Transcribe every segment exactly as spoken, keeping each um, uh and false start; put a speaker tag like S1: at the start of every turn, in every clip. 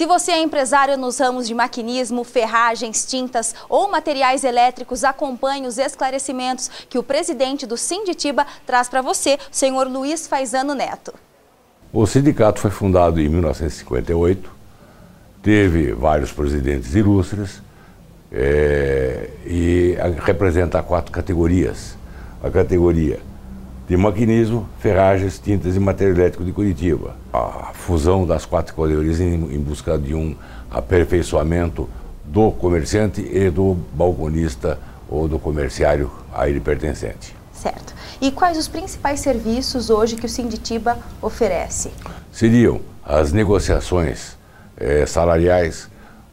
S1: Se você é empresário nos ramos de maquinismo, ferragens, tintas ou materiais elétricos, acompanhe os esclarecimentos que o presidente do Sinditiba traz para você, o senhor Luiz Faisano Neto.
S2: O sindicato foi fundado em mil novecentos e cinquenta e oito, teve vários presidentes ilustres é, e representa quatro categorias. A categoria de maquinismo, ferragens, tintas e material elétrico de Curitiba. A fusão das quatro categorias em, em busca de um aperfeiçoamento do comerciante e do balconista ou do comerciário a ele pertencente.
S1: Certo. E quais os principais serviços hoje que o Sinditiba oferece?
S2: Seriam as negociações eh, salariais,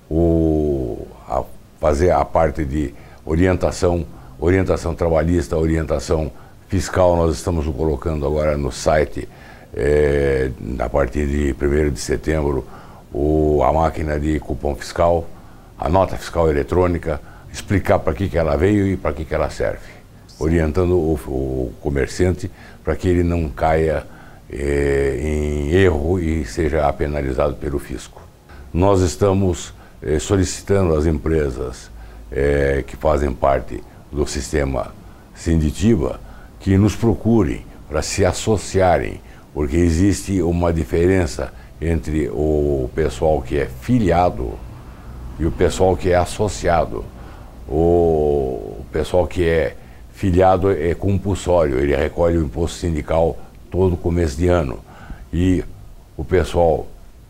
S2: o, a fazer a parte de orientação, orientação trabalhista, orientação fiscal. Nós estamos colocando agora no site, eh, a partir de primeiro de setembro, o, a máquina de cupom fiscal, a nota fiscal eletrônica, explicar para que, que ela veio e para que, que ela serve, orientando o, o comerciante para que ele não caia eh, em erro e seja penalizado pelo fisco. Nós estamos eh, solicitando às empresas eh, que fazem parte do sistema Sinditiba que nos procurem para se associarem, porque existe uma diferença entre o pessoal que é filiado e o pessoal que é associado. O pessoal que é filiado é compulsório, ele recolhe o imposto sindical todo começo de ano. E o pessoal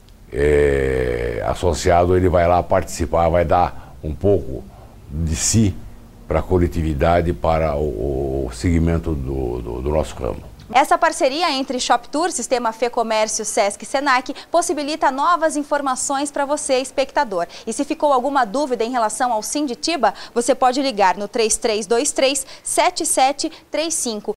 S2: é, associado, ele vai lá participar, vai dar um pouco de si para a coletividade, para o, o segmento do, do, do nosso ramo.
S1: Essa parceria entre ShopTour, Sistema Fê Comércio, Sesc e Senac possibilita novas informações para você, espectador. E se ficou alguma dúvida em relação ao Sinditiba, você pode ligar no três três dois três, sete sete três cinco.